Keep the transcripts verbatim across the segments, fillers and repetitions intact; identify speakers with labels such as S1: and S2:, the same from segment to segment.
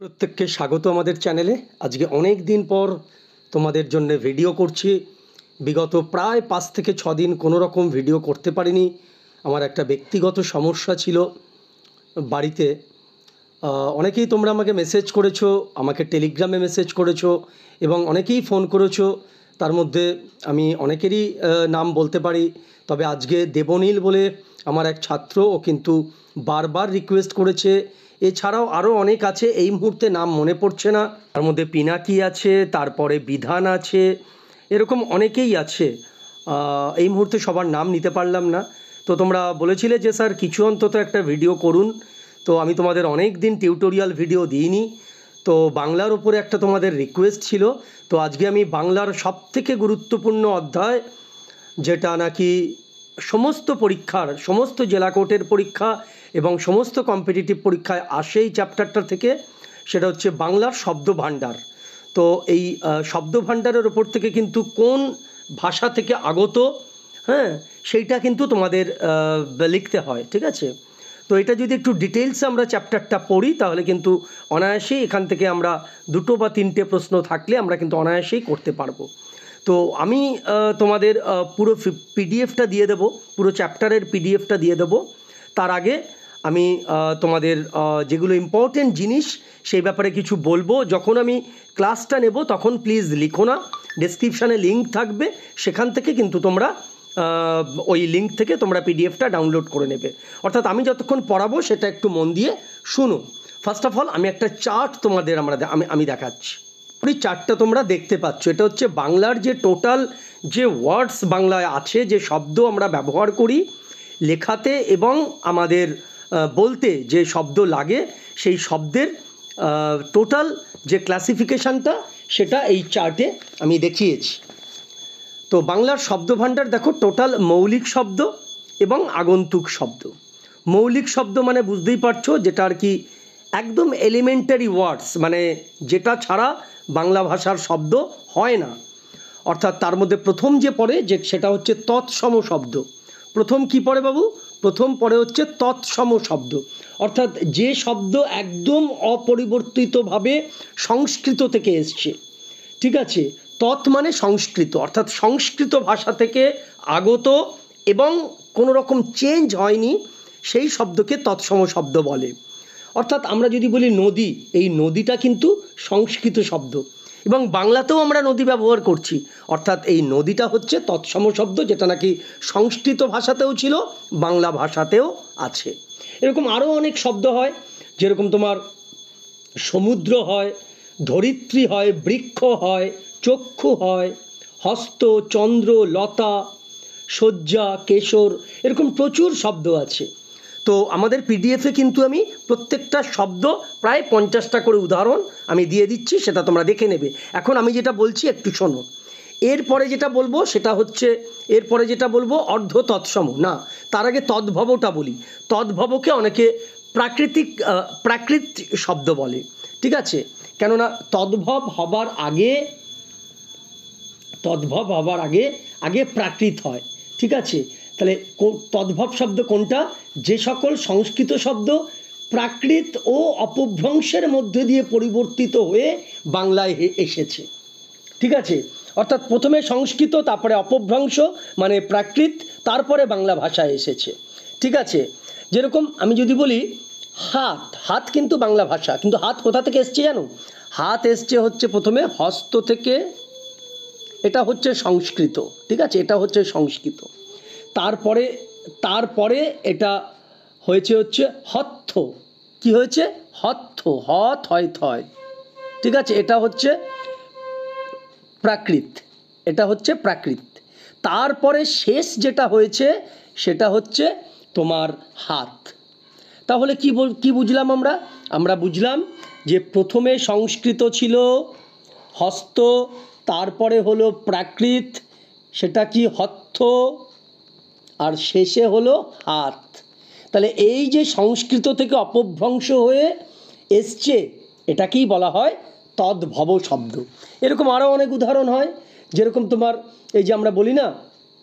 S1: প্রত্যেককে স্বাগত আমাদের চ্যানেলে। আজকে অনেক দিন পর তোমাদের জন্য ভিডিও করছি। বিগত প্রায় পাঁচ থেকে ছ দিন কোনো রকম ভিডিও করতে পারিনি। আমার একটা ব্যক্তিগত সমস্যা ছিল বাড়িতে। অনেকেই তোমরা আমাকে মেসেজ করেছো, আমাকে টেলিগ্রামে মেসেজ করেছো এবং অনেকেই ফোন করেছো। তার মধ্যে আমি অনেকেরই নাম বলতে পারি, তবে আজকে দেবনীল বলে আমার এক ছাত্র, ও কিন্তু বারবার রিকোয়েস্ট করেছে। এছাড়াও আরও অনেক আছে, এই মুহূর্তে নাম মনে পড়ছে না। তার মধ্যে পিনাকি আছে, তারপরে বিধান আছে, এরকম অনেকেই আছে। এই মুহূর্তে সবার নাম নিতে পারলাম না। তো তোমরা বলেছিলে যে স্যার কিছু অন্তত একটা ভিডিও করুন। তো আমি তোমাদের অনেক দিন টিউটোরিয়াল ভিডিও দিইনি, তো বাংলার উপরে একটা তোমাদের রিকোয়েস্ট ছিল। তো আজকে আমি বাংলার সবথেকে গুরুত্বপূর্ণ অধ্যায়, যেটা নাকি সমস্ত পরীক্ষার, সমস্ত জেলা কোর্টের পরীক্ষা এবং সমস্ত কম্পিটিটিভ পরীক্ষায় আসে এই চ্যাপ্টারটা থেকে, সেটা হচ্ছে বাংলার শব্দ ভাণ্ডার। তো এই শব্দ ভাণ্ডারের ওপর থেকে কিন্তু কোন ভাষা থেকে আগত, হ্যাঁ, সেইটা কিন্তু তোমাদের লিখতে হয়, ঠিক আছে? তো এটা যদি একটু ডিটেলসে আমরা চ্যাপ্টারটা পড়ি তাহলে কিন্তু অনায়াসেই এখান থেকে আমরা দুটো বা তিনটে প্রশ্ন থাকলে আমরা কিন্তু অনায়াসেই করতে পারবো। তো আমি তোমাদের পুরো পিডিএফটা দিয়ে দেবো, পুরো চ্যাপ্টারের পিডিএফটা দিয়ে দেবো। তার আগে আমি তোমাদের যেগুলো ইম্পর্টেন্ট জিনিস সেই ব্যাপারে কিছু বলবো। যখন আমি ক্লাসটা নেব তখন প্লিজ লিখো না, ডেসক্রিপশানে লিঙ্ক থাকবে, সেখান থেকে কিন্তু তোমরা ওই লিঙ্ক থেকে তোমরা পিডিএফটা ডাউনলোড করে নেবে। অর্থাৎ আমি যতক্ষণ পড়াবো সেটা একটু মন দিয়ে শুনো। ফার্স্ট অফ অল আমি একটা চার্ট তোমাদের আমরা আমি আমি দেখাচ্ছি। ওই চার্টটা তোমরা দেখতে পাচ্ছ, এটা হচ্ছে বাংলার যে টোটাল যে ওয়ার্ডস বাংলায় আছে, যে শব্দ আমরা ব্যবহার করি লেখাতে এবং আমাদের বলতে যে শব্দ লাগে, সেই শব্দের টোটাল যে ক্লাসিফিকেশানটা সেটা এই চার্টে আমি দেখিয়েছি। তো বাংলার শব্দভাণ্ডার দেখো, টোটাল মৌলিক শব্দ এবং আগন্তুক শব্দ। মৌলিক শব্দ মানে বুঝতেই পারছো, যেটা আর কি একদম এলিমেন্টারি ওয়ার্ডস, মানে যেটা ছাড়া বাংলা ভাষার শব্দ হয় না। অর্থাৎ তার মধ্যে প্রথম যে পড়ে যে সেটা হচ্ছে তৎসম শব্দ। প্রথম কি পড়ে বাবু? প্রথম পড়ে হচ্ছে তৎসম শব্দ, অর্থাৎ যে শব্দ একদম অপরিবর্তিতভাবে সংস্কৃত থেকে এসছে, ঠিক আছে? তৎ মানে সংস্কৃত, অর্থাৎ সংস্কৃত ভাষা থেকে আগত এবং কোনো রকম চেঞ্জ হয়নি, সেই শব্দকে তৎসম শব্দ বলে। অর্থাৎ আমরা যদি বলি নদী, এই নদীটা কিন্তু সংস্কৃত শব্দ এবং বাংলাতেও আমরা নদী ব্যবহার করছি, অর্থাৎ এই নদীটা হচ্ছে তৎসম শব্দ, যেটা নাকি সংস্কৃত ভাষাতেও ছিল, বাংলা ভাষাতেও আছে। এরকম আরও অনেক শব্দ হয়, যেরকম তোমার সমুদ্র হয়, ধরিত্রী হয়, বৃক্ষ হয়, চক্ষু হয়, হস্ত, চন্দ্র, লতা, শয্যা, কেশর, এরকম প্রচুর শব্দ আছে। তো আমাদের পিডিএফে কিন্তু আমি প্রত্যেকটা শব্দ প্রায় পঞ্চাশটা করে উদাহরণ আমি দিয়ে দিচ্ছি, সেটা তোমরা দেখে নেবে। এখন আমি যেটা বলছি একটু শোনো। এরপরে যেটা বলবো সেটা হচ্ছে, এরপরে যেটা বলবো অর্ধ তৎসম না, তার আগে তদ্ভবটা বলি। তদ্ভবকে অনেকে প্রাকৃতিক প্রাকৃত শব্দ বলে, ঠিক আছে? কেননা তদ্ভব হবার আগে, তদ্ভব হবার আগে আগে প্রাকৃত হয়, ঠিক আছে? তাহলে তদ্ভব শব্দ কোনটা? যে সকল সংস্কৃত শব্দ প্রাকৃত ও অপভ্রংশের মধ্যে দিয়ে পরিবর্তিত হয়ে বাংলায় এসেছে, ঠিক আছে? অর্থাৎ প্রথমে সংস্কৃত, তারপরে অপভ্রংশ মানে প্রাকৃত, তারপরে বাংলা ভাষায় এসেছে, ঠিক আছে? যেরকম আমি যদি বলি হাত, হাত কিন্তু বাংলা ভাষা, কিন্তু হাত কোথা থেকে এসছে জানো? হাত এসছে হচ্ছে প্রথমে হস্ত থেকে, এটা হচ্ছে সংস্কৃত, ঠিক আছে? এটা হচ্ছে সংস্কৃত। তারপরে তারপরে এটা হয়েছে হচ্ছে হত্থ। কি হয়েছে? হত্থ, হত হয় থয়, ঠিক আছে? এটা হচ্ছে প্রাকৃত, এটা হচ্ছে প্রাকৃত। তারপরে শেষ যেটা হয়েছে সেটা হচ্ছে তোমার হাত। তাহলে কি কি বুঝলাম আমরা? আমরা বুঝলাম যে প্রথমে সংস্কৃত ছিল হস্ত, তারপরে হলো প্রাকৃত, সেটা কি হত্থ, আর শেষে হলো হাত। তাহলে এই যে সংস্কৃত থেকে অপভ্রংশ হয়ে এসছে, এটাকেই বলা হয় তদ্ভব শব্দ। এরকম আরও অনেক উদাহরণ হয়, যেরকম তোমার এই যে আমরা বলি না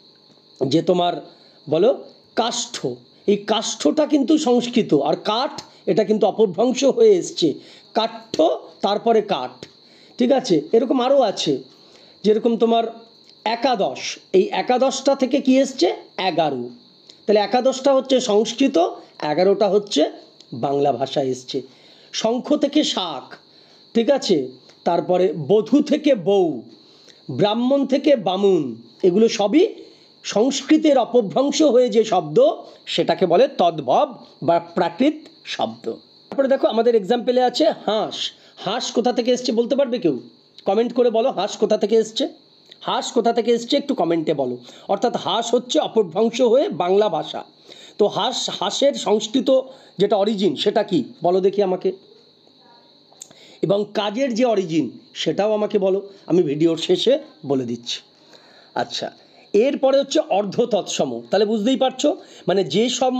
S1: যে তোমার বলো কাষ্ঠ, এই কাষ্ঠটা কিন্তু সংস্কৃত, আর কাঠ এটা কিন্তু অপভ্রংশ হয়ে এসছে, কাঠ্য তারপরে কাঠ, ঠিক আছে। এরকম আরও আছে, যেরকম তোমার একাদশ, এই একাদশটা থেকে কি এসছে, এগারো, তাহলে একাদশটা হচ্ছে সংস্কৃত, এগারোটা হচ্ছে বাংলা ভাষা এসছে। শঙ্খ থেকে শাক, ঠিক আছে, তারপরে বধূ থেকে বউ, ব্রাহ্মণ থেকে বামুন, এগুলো সবই সংস্কৃতের অপভ্রংশ হয়ে যে শব্দ সেটাকে বলে তদ্ভব বা প্রাকৃত শব্দ। তারপরে দেখো আমাদের এক্সাম্পলে আছে হাঁস। হাঁস কোথা থেকে এসছে বলতে পারবে কেউ? কমেন্ট করে বলো হাঁস কোথা থেকে এসছে, হাঁস কোথা থেকে এসছে একটু কমেন্টে বলো। অর্থাৎ হাঁস হচ্ছে অপভ্রংশ হয়ে বাংলা ভাষা। তো হাঁস, হাঁসের সংস্কৃত যেটা অরিজিন সেটা কি বলো দেখি আমাকে, এবং কাজের যে অরিজিন সেটাও আমাকে বলো, আমি ভিডিওর শেষে বলে দিচ্ছি। আচ্ছা, এরপরে হচ্ছে অর্ধ তৎসম। তাহলে বুঝতেই পারছো, মানে যে সব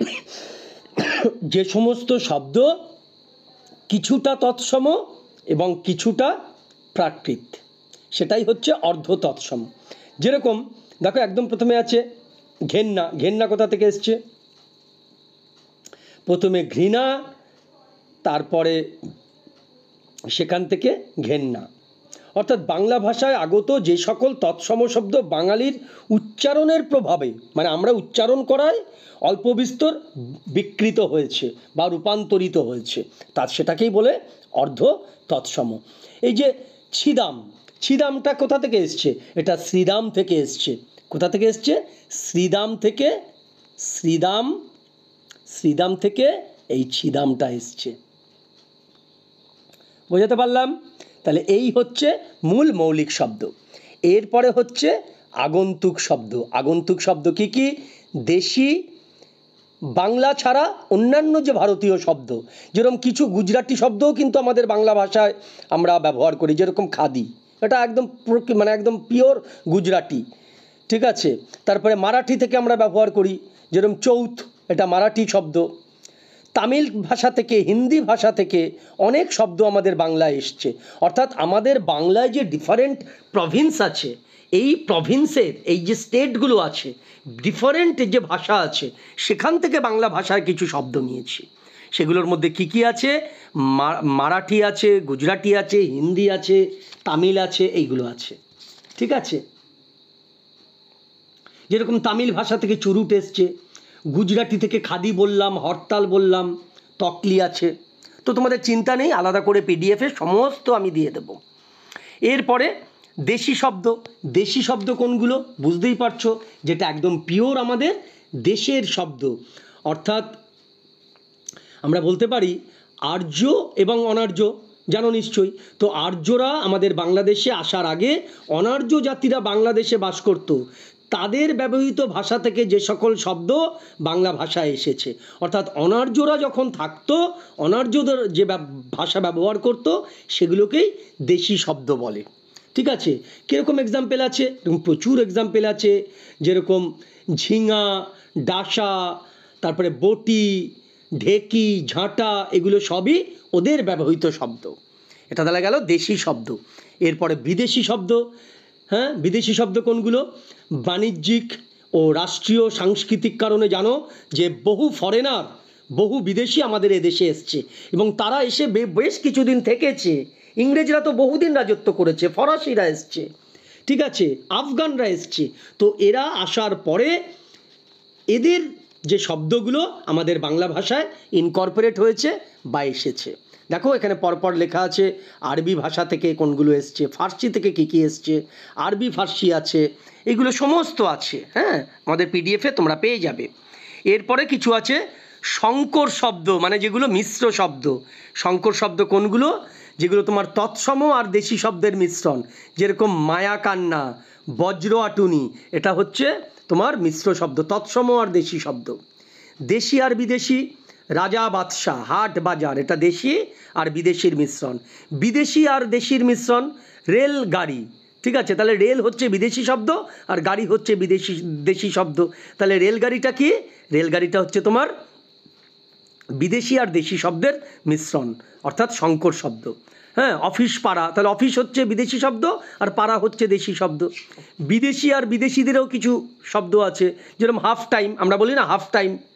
S1: যে সমস্ত শব্দ কিছুটা তৎসম এবং কিছুটা প্রাকৃত, সেটাই হচ্ছে অর্ধ তৎসম। যেরকম দেখো একদম প্রথমে আছে ঘেন্না। ঘেন্না কোথা থেকে এসছে? প্রথমে ঘৃণা, তারপরে সেখান থেকে ঘেন্না। অর্থাৎ বাংলা ভাষায় আগত যে সকল তৎসম শব্দ বাঙালির উচ্চারণের প্রভাবে, মানে আমরা উচ্চারণ করায় অল্প বিস্তর বিকৃত হয়েছে বা রূপান্তরিত হয়েছে, তা সেটাকেই বলে অর্ধ তৎসম। এই যে ছিদাম, ছিদামটা কোথা থেকে এসছে? এটা শ্রীদাম থেকে এসছে। কোথা থেকে এসছে? শ্রীদাম থেকে। শ্রীদাম, শ্রীদাম থেকে এই ছিদামটা এসছে। বোঝাতে পারলাম? তাহলে এই হচ্ছে মূল মৌলিক শব্দ। এরপরে হচ্ছে আগন্তুক শব্দ। আগন্তুক শব্দ কি কি? দেশি, বাংলা ছাড়া অন্যান্য যে ভারতীয় শব্দ, যেরকম কিছু গুজরাটি শব্দও কিন্তু আমাদের বাংলা ভাষায় আমরা ব্যবহার করি, যেরকম খাদি, এটা একদম মানে একদম পিওর গুজরাটি, ঠিক আছে। তারপরে মারাঠি থেকে আমরা ব্যবহার করি, যেরকম চৌথ, এটা মারাঠি শব্দ। তামিল ভাষা থেকে, হিন্দি ভাষা থেকে অনেক শব্দ আমাদের বাংলায় এসছে। অর্থাৎ আমাদের বাংলায় যে ডিফারেন্ট প্রভিন্স আছে, এই প্রভিন্সের এই যে স্টেটগুলো আছে, ডিফারেন্ট যে ভাষা আছে, সেখান থেকে বাংলা ভাষার কিছু শব্দ নিয়েছি। সেগুলোর মধ্যে কি কি আছে? মারাঠি আছে, গুজরাটি আছে, হিন্দি আছে, তামিল আছে, এইগুলো আছে, ঠিক আছে। যেরকম তামিল ভাষা থেকে চুরুট এসছে, গুজরাটি থেকে খাদি বললাম, হরতাল বললাম, তকলি আছে। তো তোমাদের চিন্তা নেই, আলাদা করে পিডিএফে সমস্ত আমি দিয়ে দেব। এরপরে দেশি শব্দ। দেশি শব্দ কোনগুলো বুঝতেই পারছো, যেটা একদম পিওর আমাদের দেশের শব্দ। অর্থাৎ আমরা বলতে পারি আর্য এবং অনার্য, জানো নিশ্চয়ই। তো আর্যরা আমাদের বাংলাদেশে আসার আগে অনার্য জাতিরা বাংলাদেশে বাস করত, তাদের ব্যবহৃত ভাষা থেকে যে সকল শব্দ বাংলা ভাষায় এসেছে। অর্থাৎ অনার্যরা যখন থাকতো, অনার্যদের যে ভাষা ব্যবহার করত, সেগুলোকেই দেশি শব্দ বলে, ঠিক আছে। কীরকম এক্সাম্পল আছে? এরকম প্রচুর এক্সাম্পল আছে, যেরকম ঝিঙা, ডাসা, তারপরে বটি, ঢেকি, ঝাঁটা, এগুলো সবই ওদের ব্যবহৃত শব্দ। এটা তাহলে গেল দেশি শব্দ। এরপরে বিদেশি শব্দ। হ্যাঁ, বিদেশি শব্দ কোনগুলো? বাণিজ্যিক ও রাষ্ট্রীয় সাংস্কৃতিক কারণে জানো যে বহু ফরেনার, বহু বিদেশি আমাদের এদেশে এসছে, এবং তারা এসে বেশ কিছুদিন থেকেছে। ইংরেজরা তো বহুদিন রাজত্ব করেছে, ফরাসিরা এসছে, ঠিক আছে, আফগানরা এসছে। তো এরা আসার পরে এদের যে শব্দগুলো আমাদের বাংলা ভাষায় ইনকর্পোরেট হয়েছে বা এসেছে। দেখো এখানে পরপর লেখা আছে আরবি ভাষা থেকে কোনগুলো এসছে, ফার্সি থেকে কী কী এসছে, আরবি ফার্সি আছে, এগুলো সমস্ত আছে। হ্যাঁ, আমাদের পিডিএফে তোমরা পেয়ে যাবে। এরপরে কিছু আছে সংকর শব্দ, মানে যেগুলো মিশ্র শব্দ। সংকর শব্দ কোনগুলো? যেগুলো তোমার তৎসম আর দেশি শব্দের মিশ্রণ, যেরকম মায়াকান্না, বজ্র আটুনি, এটা হচ্ছে তোমার মিশ্র শব্দ, তৎসম আর দেশি শব্দ। দেশি আর বিদেশি, রাজা বাদশাহ, হাট বাজার, এটা দেশি আর বিদেশির মিশ্রণ। বিদেশি আর দেশির মিশ্রণ রেল গাড়ি, ঠিক আছে। তাহলে রেল হচ্ছে বিদেশি শব্দ আর গাড়ি হচ্ছে বিদেশি দেশি শব্দ। তাহলে রেলগাড়িটা কি? রেলগাড়িটা হচ্ছে তোমার বিদেশি আর দেশি শব্দের মিশ্রণ, অর্থাৎ সংকর শব্দ। হ্যাঁ, অফিস পাড়া, তাহলে অফিস হচ্ছে বিদেশি শব্দ আর পাড়া হচ্ছে দেশি শব্দ। বিদেশি আর বিদেশিদেরও কিছু শব্দ আছে, যেরকম হাফ টাইম, আমরা বলি না হাফ টাইম,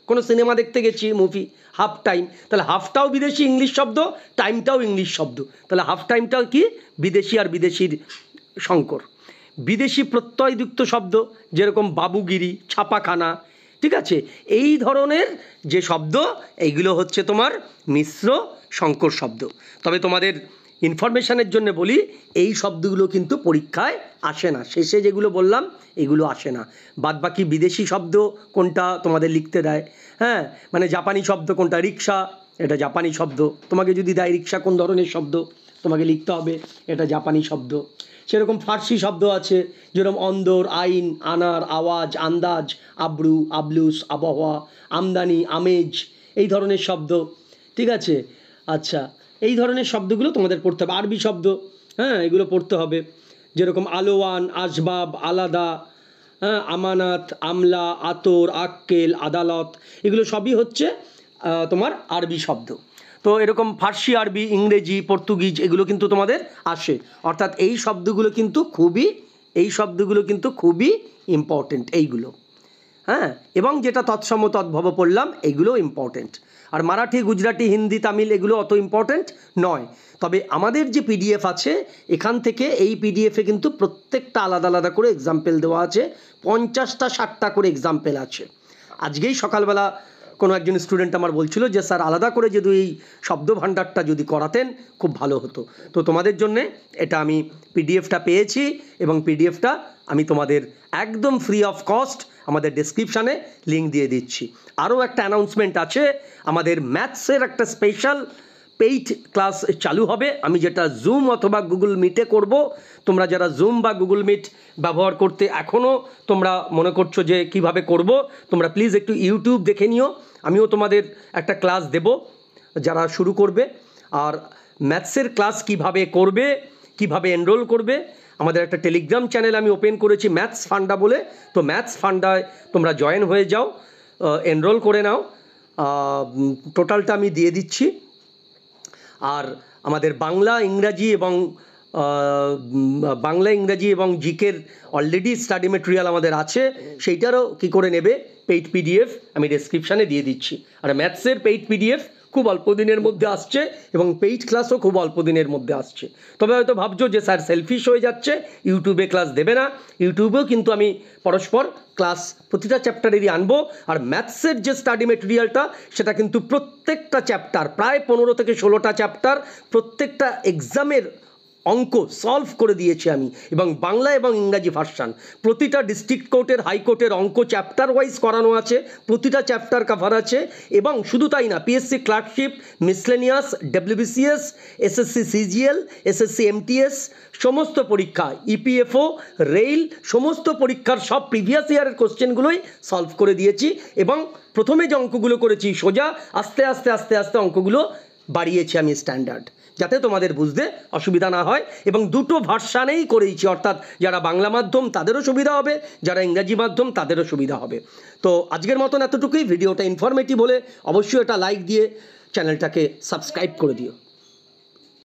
S1: কোনো সিনেমা দেখতে গেছি, মুভি, হাফ টাইম, তাহলে হাফটাও বিদেশি ইংলিশ শব্দ, টাইমটাও ইংলিশ শব্দ, তাহলে হাফ টাইমটাও কি বিদেশি আর বিদেশির সংকর। বিদেশি প্রত্যয়যুক্ত শব্দ যেরকম বাবুগিরি, ছাপাখানা, ঠিক আছে, এই ধরনের যে শব্দ এইগুলো হচ্ছে তোমার মিশ্র সংকর শব্দ। তবে তোমাদের ইনফরমেশনের জন্য বলি, এই শব্দগুলো কিন্তু পরীক্ষায় আসে না, শেষে যেগুলো বললাম এগুলো আসে না। বাদ বাকি বিদেশি শব্দ কোনটা তোমাদের লিখতে দেয়, হ্যাঁ, মানে জাপানি শব্দ কোনটা, রিক্সা, এটা জাপানি শব্দ, তোমাকে যদি দেয় রিক্সা কোন ধরনের শব্দ তোমাকে লিখতে হবে, এটা জাপানি শব্দ। সেরকম ফার্সি শব্দ আছে, যেরকম অন্দর, আইন, আনার, আওয়াজ, আন্দাজ, আব্রু, আবলুস, আবহাওয়া, আমদানি, আমেজ, এই ধরনের শব্দ, ঠিক আছে। আচ্ছা, এই ধরনের শব্দগুলো তোমাদের পড়তে হবে। আরবি শব্দ, হ্যাঁ, এগুলো পড়তে হবে, যেরকম আলোয়ান, আসবাব, আলাদা, হ্যাঁ, আমানাত, আমলা, আতর, আক্কেল, আদালত, এগুলো সবই হচ্ছে তোমার আরবি শব্দ। তো এরকম ফার্সি, আরবি, ইংরেজি, পর্তুগিজ এগুলো কিন্তু তোমাদের আসে, অর্থাৎ এই শব্দগুলো কিন্তু খুবই এই শব্দগুলো কিন্তু খুবই ইম্পর্টেন্ট এইগুলো, হ্যাঁ, এবং যেটা তৎসম তদ্ভব পড়লাম এইগুলো ইম্পর্টেন্ট। আর মারাঠি, গুজরাটি, হিন্দি, তামিল এগুলো অত ইম্পর্টেন্ট নয়। তবে আমাদের যে পিডিএফ আছে এখান থেকে এই পিডিএফে কিন্তু প্রত্যেকটা আলাদা আলাদা করে এক্সাম্পল দেওয়া আছে, পঞ্চাশটা ষাটটা করে এক্সাম্পল আছে। আজকেই সকালবেলা কোনো একজন স্টুডেন্ট আমার বলছিল যে স্যার আলাদা করে যদি এই শব্দ ভাণ্ডারটা যদি করাতেন খুব ভালো হতো। তো তোমাদের জন্যে এটা আমি পিডিএফটা পেয়েছি এবং পিডিএফটা আমি তোমাদের একদম ফ্রি অফ কস্ট আমাদের ডেসক্রিপশানে লিঙ্ক দিয়ে দিচ্ছি। আরও একটা অ্যানাউন্সমেন্ট আছে, আমাদের ম্যাথসের একটা স্পেশাল পেইড ক্লাস চালু হবে, আমি যেটা জুম অথবা গুগল মিটে করব। তোমরা যারা জুম বা গুগল মিট ব্যবহার করতে এখনও তোমরা মনে করছো যে কিভাবে করব, তোমরা প্লিজ একটু ইউটিউব দেখে নিও, আমিও তোমাদের একটা ক্লাস দেব যারা শুরু করবে। আর ম্যাথসের ক্লাস কিভাবে করবে, কিভাবে এনরোল করবে, আমাদের একটা টেলিগ্রাম চ্যানেল আমি ওপেন করেছি ম্যাথস ফান্ডা বলে, তো ম্যাথস ফান্ডায় তোমরা জয়েন হয়ে যাও, এনরোল করে নাও, টোটালটা আমি দিয়ে দিচ্ছি। আর আমাদের বাংলা, ইংরাজি এবং বাংলা, ইংরাজি এবং জিকের অলরেডি স্টাডি মেটেরিয়াল আমাদের আছে, সেইটারও কী করে নেবে পেইড পিডিএফ আমি ডেসক্রিপশানে দিয়ে দিচ্ছি। আর ম্যাথসের পেইড পিডিএফ খুব অল্প দিনের মধ্যে আসছে এবং পেইড ক্লাসও খুব অল্প দিনের মধ্যে আসছে। তবে হয়তো ভাবছো যে স্যার সেলফিশ হয়ে যাচ্ছে, ইউটিউবে ক্লাস দেবে না, ইউটিউবেও কিন্তু আমি পরস্পর ক্লাস প্রতিটা চ্যাপ্টারেরই আনবো। আর ম্যাথসের যে স্টাডি মেটেরিয়ালটা সেটা কিন্তু প্রত্যেকটা চ্যাপ্টার, প্রায় পনেরো থেকে ষোলোটা চ্যাপ্টার, প্রত্যেকটা এক্সামের অঙ্ক সলভ করে দিয়েছি আমি, এবং বাংলা এবং ইংরাজি ভার্সান, প্রতিটা ডিস্ট্রিক্ট কোর্টের, হাইকোর্টের অঙ্ক চ্যাপ্টার ওয়াইজ করানো আছে, প্রতিটা চ্যাপ্টার কভার আছে। এবং শুধু তাই না, PSC clerkship, miscellaneous, WBCS, SSC CGL, SSC MTS সমস্ত পরীক্ষা, ইপিএফও, রেল সমস্ত পরীক্ষার সব প্রিভিয়াস ইয়ারের কোশ্চেনগুলোই সলভ করে দিয়েছি। এবং প্রথমে যে অঙ্কগুলো করেছি সোজা, আস্তে আস্তে আস্তে আস্তে অঙ্কগুলো বাড়িয়েছি আমি স্ট্যান্ডার্ড, যাতে তোমাদের বুঝতে অসুবিধা না হয়। এবং দুটো ভার্সানেই করেছি, অর্থাৎ যারা বাংলা মাধ্যম তাদেরও সুবিধা হবে, যারা ইংরাজি মাধ্যম তাদেরও সুবিধা হবে। তো আজকের মতন এতটুকুই, ভিডিওটা ইনফরমেটিভ হলে অবশ্যই এটা লাইক দিয়ে চ্যানেলটাকে সাবস্ক্রাইব করে দিও।